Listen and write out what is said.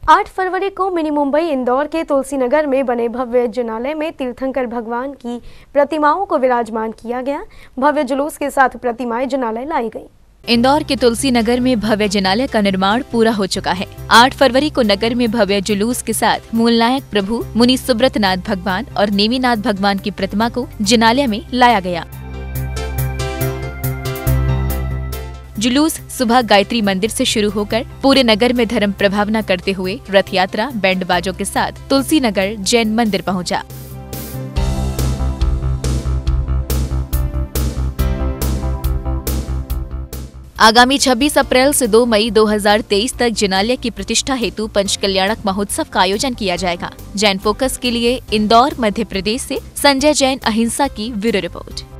8 फरवरी को मिनी मुंबई इंदौर के तुलसी नगर में बने भव्य जिनालय में तीर्थंकर भगवान की प्रतिमाओं को विराजमान किया गया। भव्य जुलूस के साथ प्रतिमाएं जिनालय लाई गई। इंदौर के तुलसी नगर में भव्य जिनालय का निर्माण पूरा हो चुका है। 8 फरवरी को नगर में भव्य जुलूस के साथ मूलनायक प्रभु मुनि सुब्रत नाथ भगवान और नेमिनाथ भगवान की प्रतिमा को जिनालय में लाया गया। जुलूस सुबह गायत्री मंदिर से शुरू होकर पूरे नगर में धर्म प्रभावना करते हुए रथ यात्रा बैंड बाजों के साथ तुलसी नगर जैन मंदिर पहुंचा। आगामी 26 अप्रैल से 2 मई 2023 तक जिनालय की प्रतिष्ठा हेतु पंचकल्याणक महोत्सव का आयोजन किया जाएगा। जैन फोकस के लिए इंदौर मध्य प्रदेश से संजय जैन, अहिंसा की ब्यूरो रिपोर्ट।